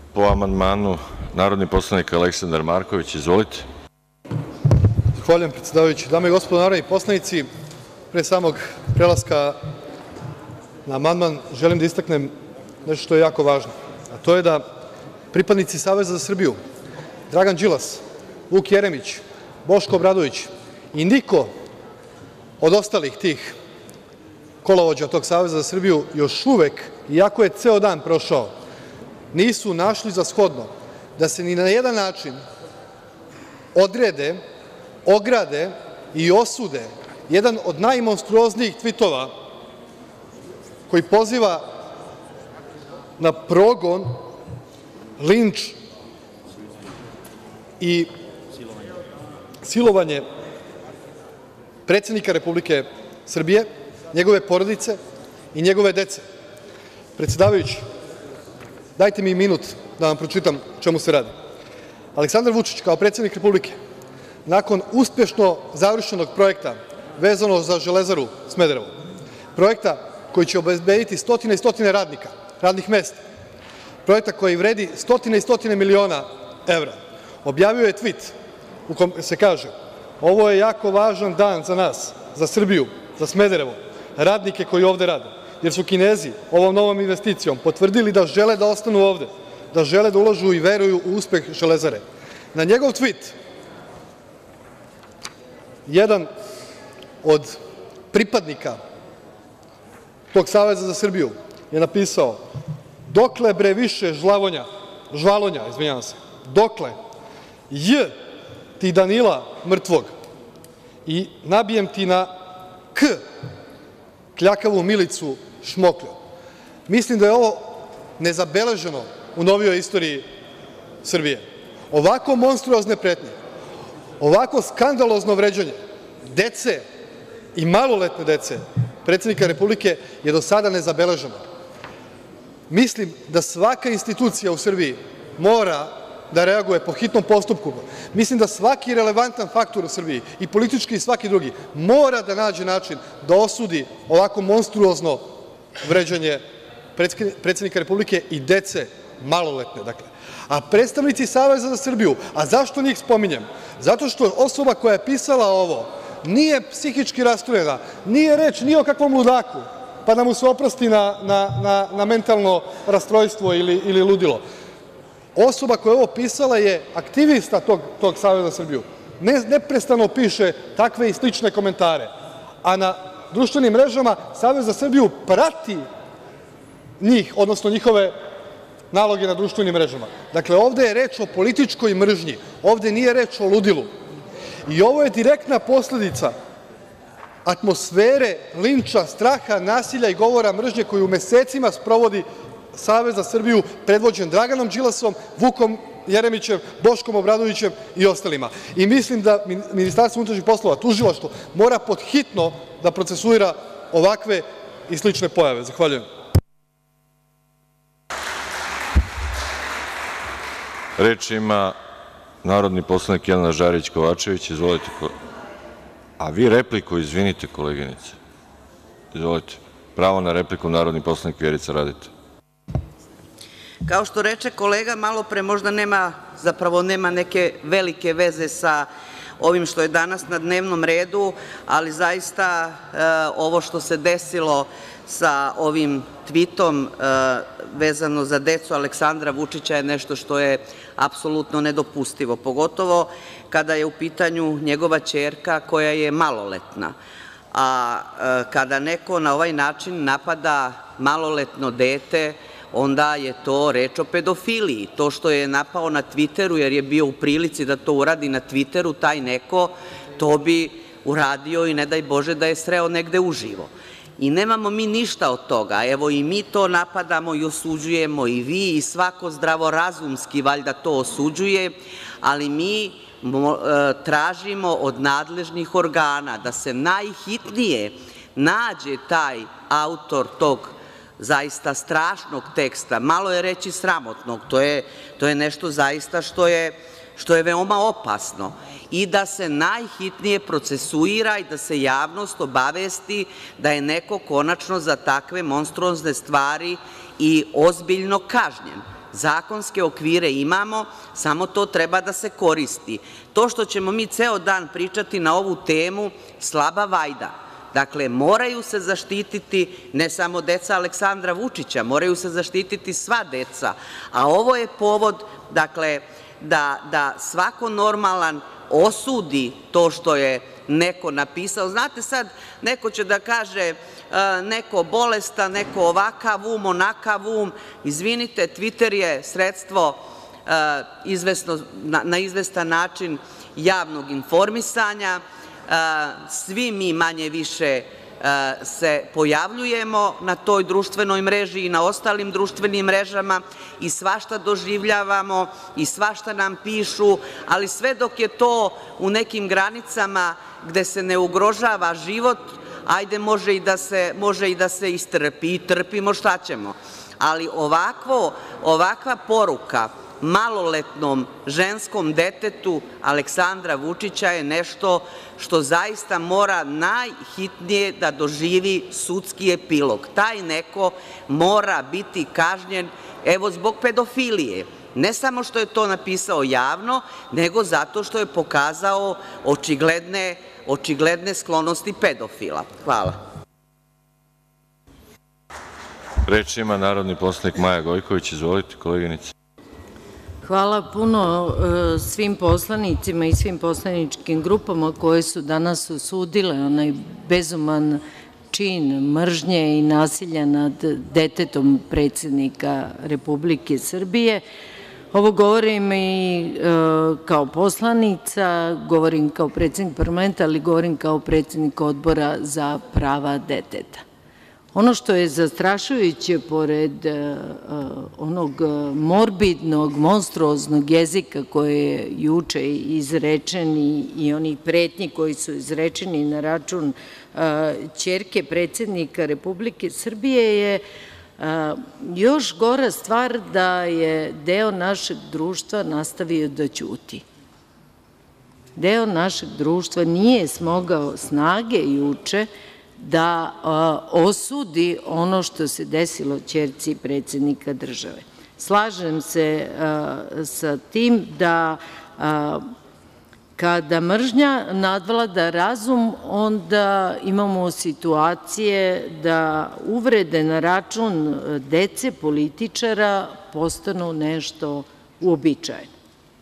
Po amandmanu, narodni poslanik Aleksandar Marković. Izvolite. Zahvaljujem, predsedavajući. Dame i gospodo narodni poslanici, pre samog prelaska na amandman želim da istaknem nešto što je jako važno, a to je da pripadnici Saveza za Srbiju, Dragan Đilas, Vuk Jeremić, Boško Obradović i niko od ostalih tih kolovođa tog Saveza za Srbiju još uvek, iako je ceo dan prošao, nisu našli za shodno da se ni na jedan način odrede, ograde i osude jedan od najmonstruoznijih tvitova koji poziva na progon, linč i silovanje predsednika Republike Srbije, njegove porodice i njegove dece. Predsedavajući, dajte mi minut da vam pročitam o čemu se radi. Aleksandar Vučić, kao predsednik Republike, nakon uspešno završenog projekta vezano za Železaru Smederevo, projekta koji će obezbediti stotine i stotine radnih mesta, projekta koji vredi stotine i stotine miliona evra, objavio je tvit u kome se kaže: „Ovo je jako važan dan za nas, za Srbiju, za Smederevo, radnike koji ovde rade, jer su Kinezi ovom novom investicijom potvrdili da žele da ostanu ovde, da žele da ulažu i veruju u uspeh Železare“. Na njegov tvit jedan od pripadnika tog Saveza za Srbiju je napisao: „Dokle bre više žvalonja, dokle, J ti Danila mrtvog i nabijem ti na K kljakavu Milicu šmoklju“. Mislim da je ovo nezabeleženo u novijoj istoriji Srbije. Ovako monstruozne pretnje, ovako skandalozno vređanje dece i maloletne dece predsednika Republike je do sada nezabeleženo. Mislim da svaka institucija u Srbiji mora da reaguje po hitnom postupku. Mislim da svaki relevantan faktor u Srbiji, i politički i svaki drugi, mora da nađe način da osudi ovako monstruozno vređanje predsednika Republike i dece maloletne. A predstavnici Saveza za Srbiju, a zašto njih spominjem? Zato što osoba koja je pisala ovo nije psihički rastrojena, nije reč ni o kakvom ludaku, pa da mu se oprosti na mentalno rastrojstvo ili ludilo. Osoba koja je ovo pisala je aktivista tog Saveza za Srbiju. Neprestano piše takve i slične komentare, a na društvenim mrežama Savez za Srbiju prati njih, odnosno njihove naloge na društvenim mrežama. Dakle, ovde je reč o političkoj mržnji, ovde nije reč o ludilu. I ovo je direktna posledica atmosfere linča, straha, nasilja i govora mržnje koju mesecima sprovodi Savez za Srbiju, predvođen Draganom Đilasom, Vukom Jeremićem, Boškom Obradovićem i ostalima. I mislim da Ministarstvo unutrašnjih poslova, tužilaštvo, mora pod hitno da procesuira ovakve i slične pojave. Zahvaljujem. Reč ima narodni poslanik Jelena Žarić Kovačević. Izvolite. A vi repliku, izvinite, koleginice. Izvolite. Pravo na repliku, narodni poslanik Vjerica Radeta. Kao što reče kolega malopre, možda nema neke velike veze sa ovim što je danas na dnevnom redu, ali zaista ovo što se desilo sa ovim tvitom vezano za decu Aleksandra Vučića je nešto što je apsolutno nedopustivo, pogotovo kada je u pitanju njegova ćerka koja je maloletna. A kada neko na ovaj način napada maloletno dete, onda je to reč o pedofiliji. To što je napao na Tviteru, jer je bio u prilici da to uradi na Tviteru, taj neko, to bi uradio i ne daj Bože da je sreo negde uživo. I nemamo mi ništa od toga. Evo i mi to napadamo i osuđujemo, i vi, i svako zdravorazumski valjda to osuđuje, ali mi tražimo od nadležnih organa da se najhitnije nađe taj autor tog zaista strašnog teksta, malo je reći sramotnog, to je nešto zaista što je veoma opasno, i da se najhitnije procesuira i da se javnost obavesti da je neko konačno za takve monstruozne stvari i ozbiljno kažnjen. zakonske okvire imamo, samo to treba da se koristi. To što ćemo mi ceo dan pričati na ovu temu, slaba vajda. Dakle, moraju se zaštititi ne samo deca Aleksandra Vučića, moraju se zaštititi sva deca, a ovo je povod, dakle, da svako normalan osudi to što je neko napisao. Znate sad, neko će da kaže neko bolestan, neko ovakav um, onakav um. Izvinite, Twitter je sredstvo na izvestan način javnog informisanja. Svi mi manje više se pojavljujemo na toj društvenoj mreži i na ostalim društvenim mrežama i svašta doživljavamo i svašta nam pišu, ali sve dok je to u nekim granicama gde se ne ugrožava život, ajde može i da se istrpi i trpimo, šta ćemo. Ali ovakva poruka maloletnom ženskom detetu Aleksandra Vučića je nešto što zaista mora najhitnije da doživi sudski epilog. Taj neko mora biti kažnjen, evo, zbog pedofilije. Ne samo što je to napisao javno, nego zato što je pokazao očigledne sklonosti pedofila. Hvala. Reč ima narodni poslanik Maja Gojković. Izvolite, koleginice. Hvala puno svim poslanicima i svim poslaničkim grupama koje su danas osudile onaj bezuman čin mržnje i nasilja nad detetom predsednika Republike Srbije. Ovo govorim i kao poslanica, govorim kao predsednik parlamenta, ali govorim kao predsednik Odbora za prava deteta. Ono što je zastrašujuće, pored onog morbidnog, monstruoznog jezika koji je juče izrečen i onih pretnji koji su izrečeni na račun ćerke predsednika Republike Srbije, je još gora stvar da je deo našeg društva nastavio da ćuti. Deo našeg društva nije smogao snage juče da osudi ono što se desilo ćerci predsednika države. Slažem se sa tim da kada mržnja nadvlada razum, onda imamo situacije da uvrede na račun dece političara postanu nešto uobičajeno.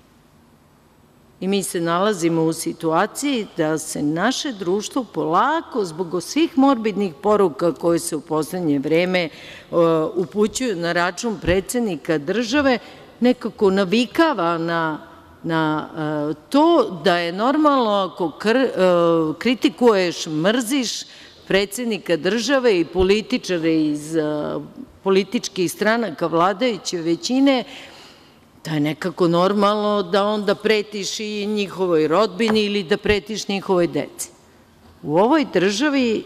I mi se nalazimo u situaciji da se naše društvo polako, zbog svih morbidnih poruka koje se u poslednje vreme upućuju na račun predsednika države, nekako navikava na to da je normalno ako kritikuješ, mrziš predsednika države i političare iz političkih stranaka vladajuće većine, da je nekako normalno da onda pretiš i njihovoj rodbini ili da pretiš njihovoj deci. U ovoj državi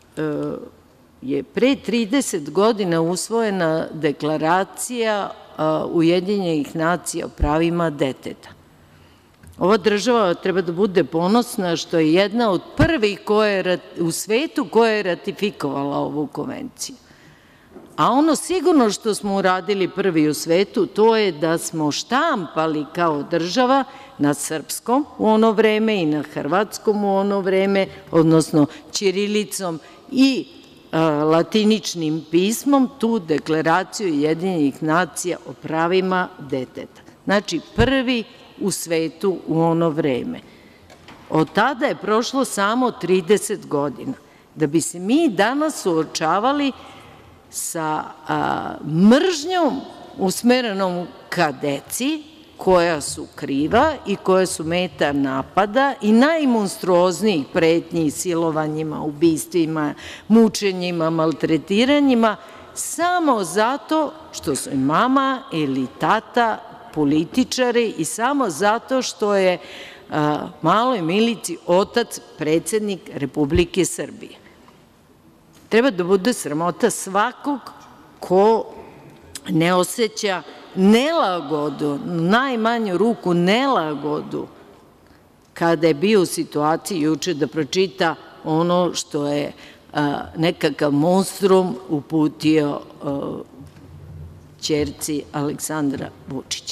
je pre 30 godina usvojena Deklaracija Ujedinjenih nacija o pravima deteta. Ova država treba da bude ponosna što je jedna od prvih u svetu koja je ratifikovala ovu konvenciju. A ono sigurno što smo uradili prvi u svetu, to je da smo štampali kao država na srpskom u ono vreme i na hrvatskom u ono vreme, odnosno ćirilicom i latiničnim pismom, tu Deklaraciju Ujedinjenih nacija o pravima deteta. Znači, prvi u svetu u ono vreme. Od tada je prošlo samo 30 godina. Da bi se mi danas suočavali sa mržnjom usmerenom ka deci koja su kriva i koja su meta napada i najmonstruoznijih pretnji, silovanjima, ubistvima, mučenjima, maltretiranjima, samo zato što su im mama ili tata političari i samo zato što je maloj Milici otac predsednik Republike Srbije. Treba da bude sramota svakog ko ne oseća nelagodu, najmanju ruku nelagodu, kada je bio u situaciji juče da pročita ono što je nekakav monstrum uputio ćerci Aleksandra Vučića.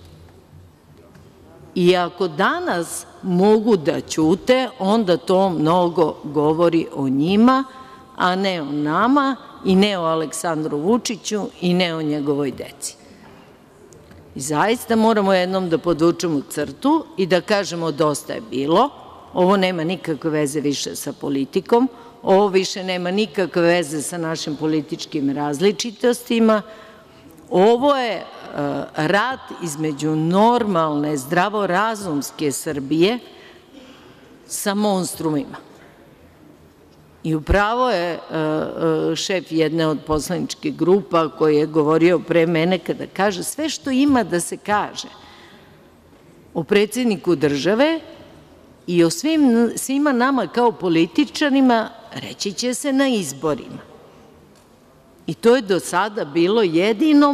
I ako danas mogu da ćute, onda to mnogo govori o njima, a ne o nama i ne o Aleksandru Vučiću i ne o njegovoj deci. I zaista moramo jednom da podvučemo crtu i da kažemo dosta je bilo, ovo nema nikakve veze više sa politikom, ovo više nema nikakve veze sa našim političkim različitostima, ovo je rat između normalne, zdravorazumske Srbije sa monstrumima. I upravo je šef jedne od poslaničkih grupa koji je govorio pre mene kada kaže sve što ima da se kaže o predsedniku države i o svima nama kao političarima reći će se na izborima. I to je do sada bilo jedino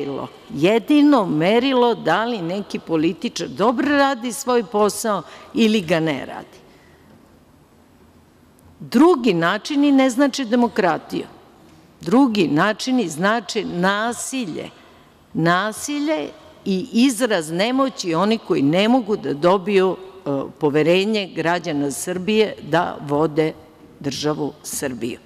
merilo da li neki političar dobro radi svoj posao ili ga ne radi. Drugi načini ne znače demokratiju. Drugi načini znače nasilje. Nasilje i izraz nemoći onih koji ne mogu da dobiju poverenje građana Srbije da vode državu Srbiju.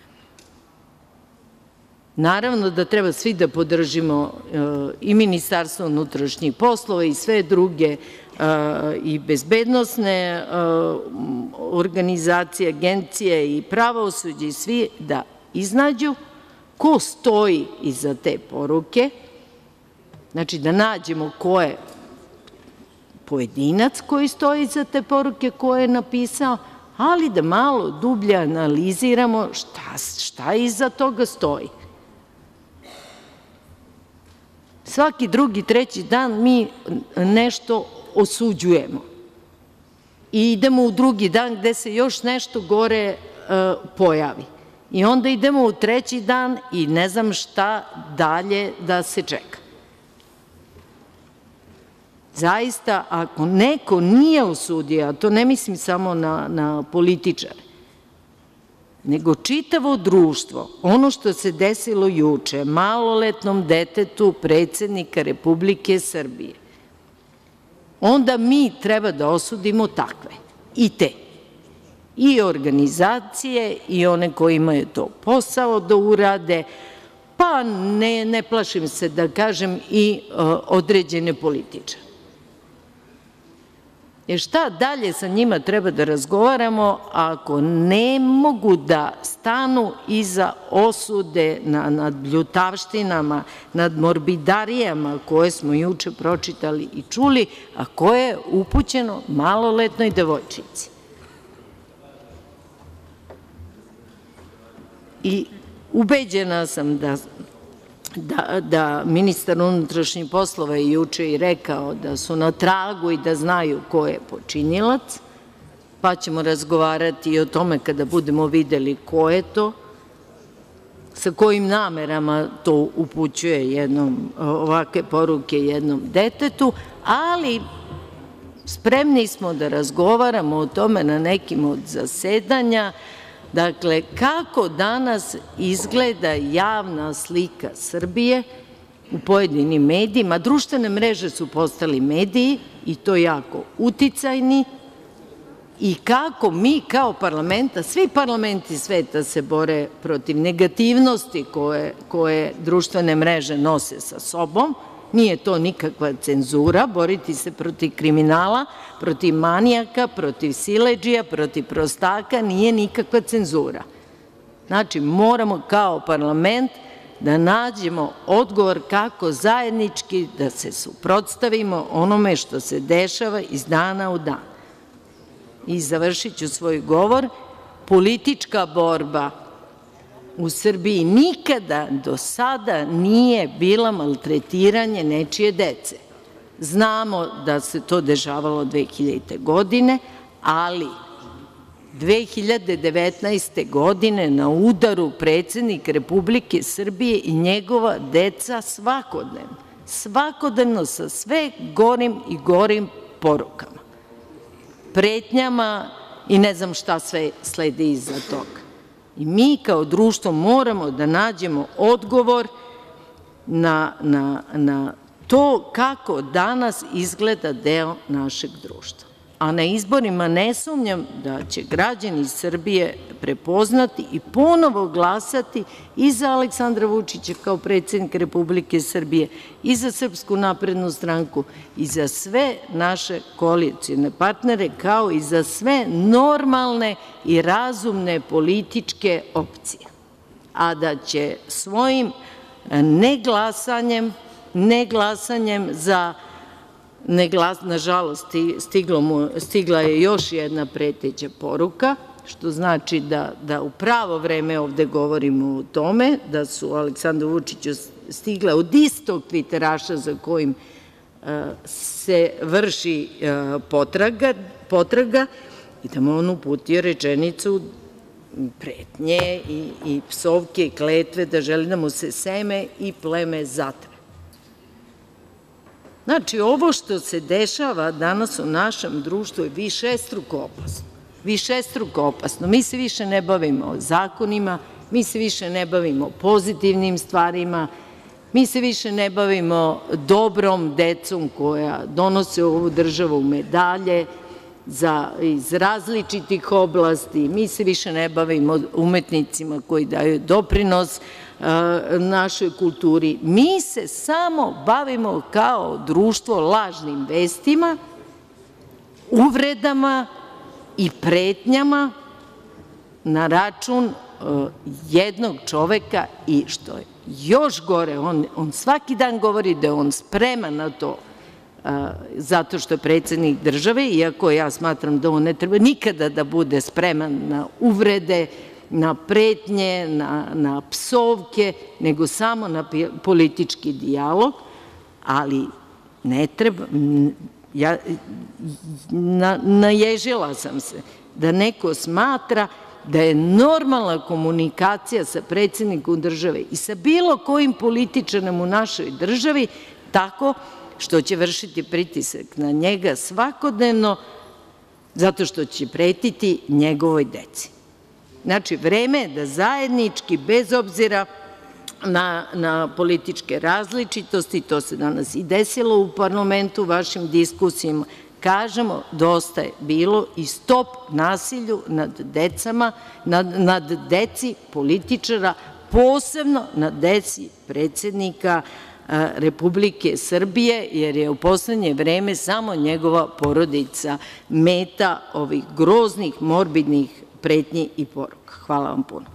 Naravno da treba svi da podržimo i Ministarstvo unutrašnjih poslova i sve druge i bezbednosne organizacije, agencije i pravosuđe i svi da iznađu ko stoji iza te poruke, znači da nađemo ko je pojedinac koji stoji iza te poruke koje je napisao, ali da malo dublje analiziramo šta iza toga stoji. Svaki drugi, treći dan mi nešto osuđujemo i idemo u drugi dan gde se još nešto gore pojavi. I onda idemo u treći dan i ne znam šta dalje da se čeka. Zaista, ako neko nije osudio, a to ne mislim samo na političare, nego čitavo društvo, ono što se desilo juče maloletnom detetu predsednika Republike Srbije, onda mi treba da osudimo takve i te. I organizacije i one koji imaju to posao da urade, pa ne plašim se da kažem i određene političare. Jer šta dalje sa njima treba da razgovaramo ako ne mogu da stanu iza osude nad bljutavštinama, nad morbidarijama koje smo juče pročitali i čuli, a koje je upućeno maloletnoj devojčici. I ubeđena sam da ministar unutrašnjih poslova je juče i rekao da su na tragu i da znaju ko je počinilac, pa ćemo razgovarati i o tome kada budemo videli ko je to, sa kojim namerama to upućuje ovakve poruke jednom detetu, ali spremni smo da razgovaramo o tome na nekim od zasedanja. Dakle, kako danas izgleda javna slika Srbije u pojedinim medijima, društvene mreže su postali mediji i to jako uticajni i kako mi kao parlament, a svi parlamenti sveta se bore protiv negativnosti koje društvene mreže nose sa sobom, nije to nikakva cenzura, boriti se protiv kriminala, protiv manijaka, protiv siledžija, protiv prostaka, nije nikakva cenzura. Znači, moramo kao parlament da nađemo odgovor kako zajednički da se suprotstavimo onome što se dešava iz dana u dan. I završit ću svoj govor, politička borba u Srbiji nikada do sada nije bila maltretiranje nečije dece. Znamo da se to dešavalo 2000. godine, ali 2019. godine na udaru predsednik Republike Srbije i njegova deca svakodnevno sa sve gorim i gorim porukama, pretnjama i ne znam šta sve sledi iza toga. I mi kao društvo moramo da nađemo odgovor na to kako danas izgleda deo našeg društva. A na izborima ne sumnjam da će građani Srbije prepoznati i ponovo glasati i za Aleksandra Vučića kao predsednika Republike Srbije i za Srpsku naprednu stranku i za sve naše koalicione partnere, kao i za sve normalne i razumne političke opcije. A da će svojim neglasanjem za, nažalost, stigla je još jedna preteća poruka, što znači da u pravo vreme ovde govorimo o tome, da su Aleksandru Vučiću stigle od istog tviteraša za kojim se vrši potraga i da mu on uputio rečenicu pretnje i psovke i kletve da želi da mu se seme i pleme zatre. Znači, ovo što se dešava danas u našem društvu je višestruko opasno. Višestruko opasno. Mi se više ne bavimo zakonima, mi se više ne bavimo pozitivnim stvarima, mi se više ne bavimo dobrom decom koja donose u ovu državu medalje iz različitih oblasti, mi se više ne bavimo umetnicima koji daju doprinos našoj kulturi. Mi se samo bavimo kao društvo lažnim vestima, uvredama i pretnjama na račun jednog čoveka i što je još gore, on svaki dan govori da je on spreman na to zato što je predsednik države, iako ja smatram da on ne treba nikada da bude spreman na uvrede, na pretnje, na psovke, nego samo na politički dijalog, ali ne treba, naježila sam se da neko smatra da je normalna komunikacija sa predsednikom države i sa bilo kojim političarem u našoj državi tako što će vršiti pritisak na njega svakodnevno zato što će pretiti njegovoj deci. Znači, vreme je da zajednički, bez obzira na političke različitosti, to se danas i desilo u parlamentu, vašim diskusijama, kažemo dosta je bilo i stop nasilju nad deci političara, posebno nad deci predsednika Republike Srbije, jer je u poslednje vreme samo njegova porodica meta ovih groznih, morbidnih pretnji i poruka. Hvala vam puno.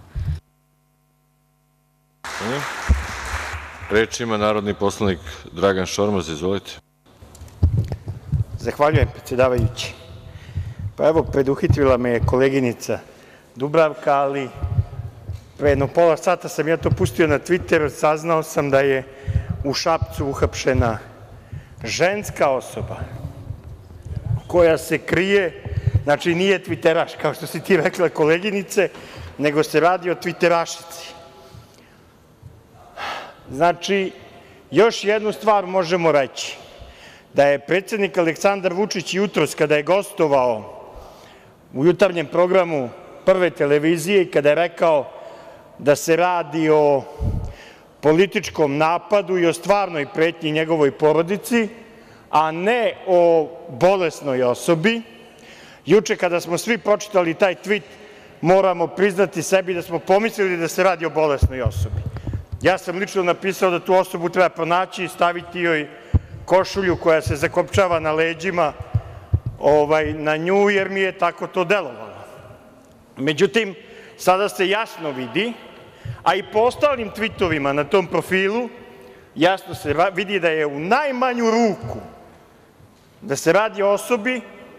Reč ima narodni poslanik Dragan Šormaz, izvolite. Zahvaljujem, predsedavajući. Pa evo, preduhitrila me je koleginica Dubravka, ali pre jedno pola sata sam ja to pustio na Twitter, saznao sam da je u Šapcu uhapšena ženska osoba koja se krije, znači nije tviteraš, kao što si ti rekla koleginice, nego se radi o tviterašici. Znači, još jednu stvar možemo reći, da je predsednik Aleksandar Vučić jutros kada je gostovao u jutarnjem programu Prve televizije i kada je rekao da se radi o političkom napadu i o stvarnoj pretnji njegovoj porodici, a ne o bolesnoj osobi. Juče kada smo svi pročitali taj tvit, moramo priznati sebi da smo pomislili da se radi o bolesnoj osobi. Ja sam lično napisao da tu osobu treba pronaći i staviti joj košulju koja se zakopčava na leđima na nju, jer mi je tako to delovalo. Međutim, sada se jasno vidi, a i po ostalim tvitovima na tom profilu, jasno se vidi da je u najmanju ruku, da se radi o osobi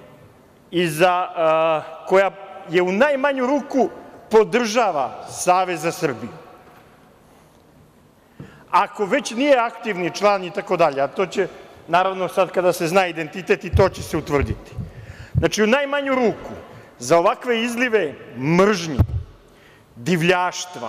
koja je u najmanju ruku podržava Savez za Srbiju. Ako već nije aktivni član i tako dalje, a to će, naravno, sad kada se zna identitet i to će se utvrditi. Znači, u najmanju ruku, za ovakve izlive mržnje, divljaštva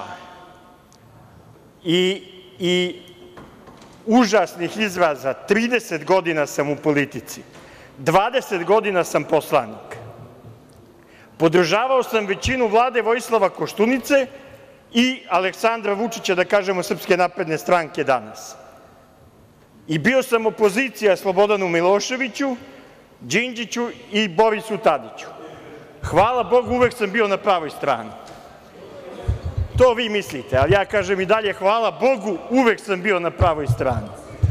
i užasnih izraza, 30 godina sam u politici, 20 godina sam poslanik. Podržavao sam većinu Vlade Vojislava Koštunice i Aleksandra Vučića, da kažemo Srpske napredne stranke danas. I bio sam opozicija Slobodanu Miloševiću, Đinđiću i Borisu Tadiću. Hvala Bogu, uvek sam bio na pravoj strani. To vi mislite, ali ja kažem i dalje, hvala Bogu, uvek sam bio na pravoj strani.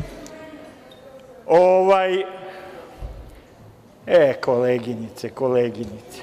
Koleginice.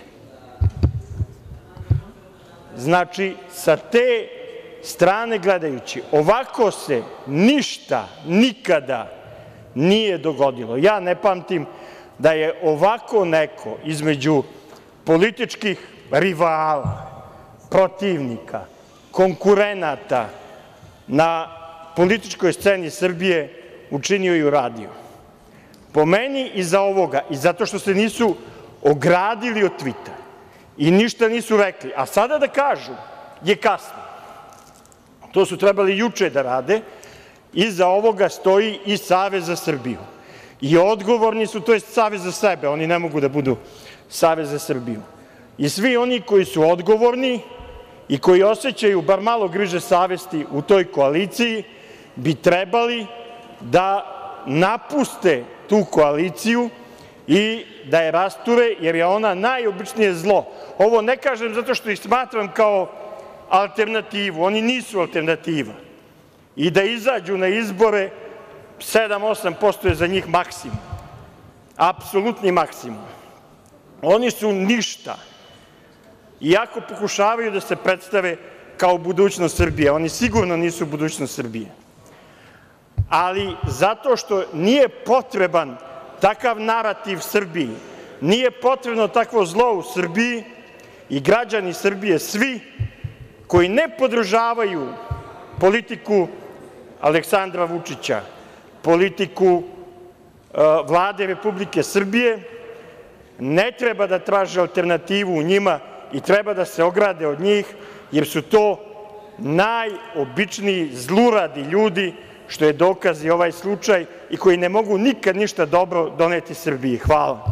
Znači, sa te strane gledajući, ovako se ništa nikada nije dogodilo. Ja ne pamtim da je ovako neko između političkih rivala, protivnika, konkurenata na političkoj sceni Srbije učinio i uradio. Po meni iza ovoga, i zato što se nisu ogradili od tvita i ništa nisu rekli, a sada da kažu je kasno. To su trebali juče da rade. Iza ovoga stoji i Savez za Srbiju. I odgovorni su, to je Savez za sebe, oni ne mogu da budu Savez za Srbiju. I svi oni koji su odgovorni i koji osjećaju bar malo griže savesti u toj koaliciji bi trebali da napuste tu koaliciju i da je rasture, jer je ona najobičnije zlo. Ovo ne kažem zato što ih smatram kao alternativu, oni nisu alternativa. I da izađu na izbore, 7-8% je za njih maksimum. Apsolutni maksimum. Oni su ništa. Iako pokušavaju da se predstave kao budućnost Srbije, oni sigurno nisu budućnost Srbije. Ali zato što nije potreban takav narativ Srbiji, nije potrebno takvo zlo u Srbiji i građani Srbije svi koji ne podržavaju politiku Aleksandra Vučića, politiku Vlade Republike Srbije, ne treba da traže alternativu u njima i treba da se ograde od njih, jer su to najobičniji zluradi ljudi, što je dokaz i ovaj slučaj, i koji ne mogu nikad ništa dobro doneti Srbiji. Hvala.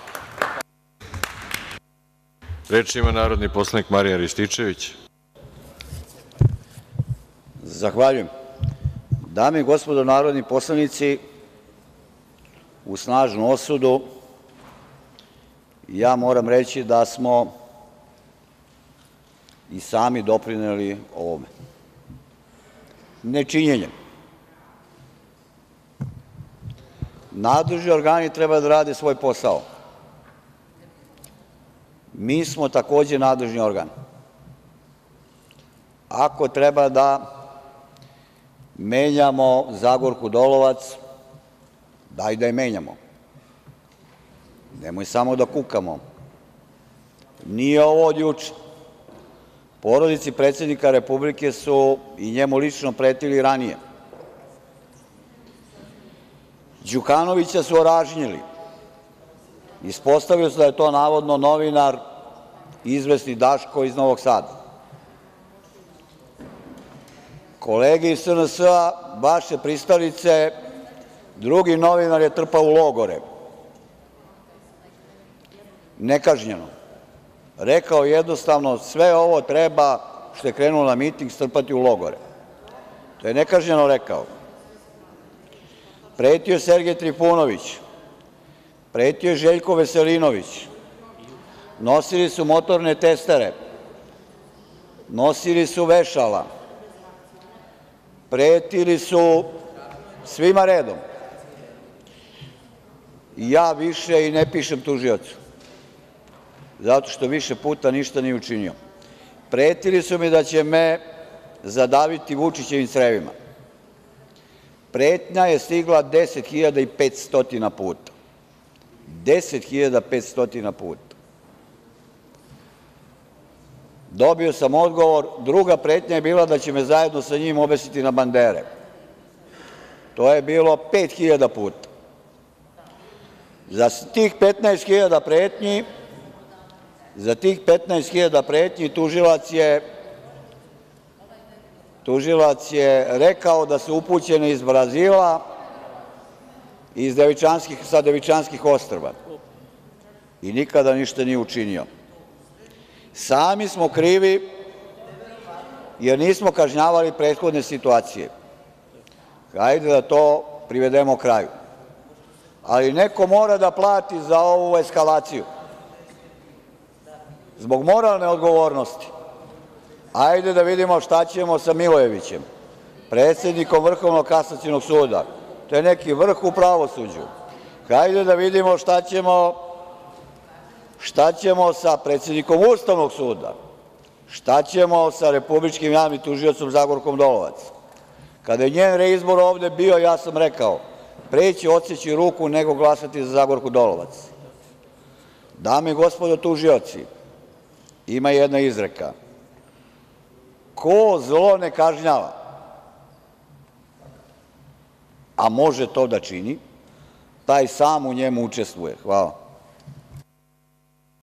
Reč ima narodni poslanik Marijan Rističević. Zahvaljujem. Dame i gospodo narodni poslanici, u snažnu osudu ja moram reći da smo i sami doprineli ovome. Nečinjenjem. Nadležni organi treba da rade svoj posao. Mi smo takođe nadležni organ. Ako treba da menjamo Zagorku Dolovac, daj da je menjamo. Nemoj samo da kukamo. Nije ovo od juče. Porodici predsednika Republike su i njemu lično pretili ranije. Đukanovića su oražnjili. Ispostavilo se da je to navodno novinar izvesni Daško iz Novog Sada. Kolege iz SNS-a, vaše pristalice, drugi novinar je trpao u logore. Nekažnjeno. Rekao jednostavno sve ovo treba, što je krenulo na miting, strpati u logore. To je nekažnjeno rekao. Pretio je Sergej Trifunović, pretio je Željko Veselinović, nosili su motorne testere, nosili su vešala, pretili su svima redom. Ja više i ne pišem tužiocu, zato što više puta ništa nije učinio. Pretili su mi da će me zadaviti Vučićevim crevima. Pretnja je stigla 10.500 puta. 10.500 puta. Dobio sam odgovor, druga pretnja je bila da će me zajedno sa njim obesiti na bandere. To je bilo 5.000 puta. Za tih 15.000 pretnji tužilac je rekao da su upućene iz Brazila, sa Devičanskih ostrva i nikada ništa nije učinio. Sami smo krivi jer nismo kažnjavali prethodne situacije. Hajde da to privedemo kraju. Ali neko mora da plati za ovu eskalaciju. Zbog moralne odgovornosti. Hajde da vidimo šta ćemo sa Milojevićem, predsednikom Vrhovnog kasacionog suda. To je neki vrh u pravosuđu. Hajde da vidimo šta ćemo sa predsednikom Ustavnog suda, šta ćemo sa republičkim javnim tužiocem Zagorkom Dolovac. Kada je njen reizbor ovde bio, ja sam rekao, pre će odseći ruku nego glasati za Zagorku Dolovac. Dame i gospodo tužioci, ima jedna izreka: ko zlo ne kažnjava, a može to da čini, taj sam u njemu učestvuje. Hvala.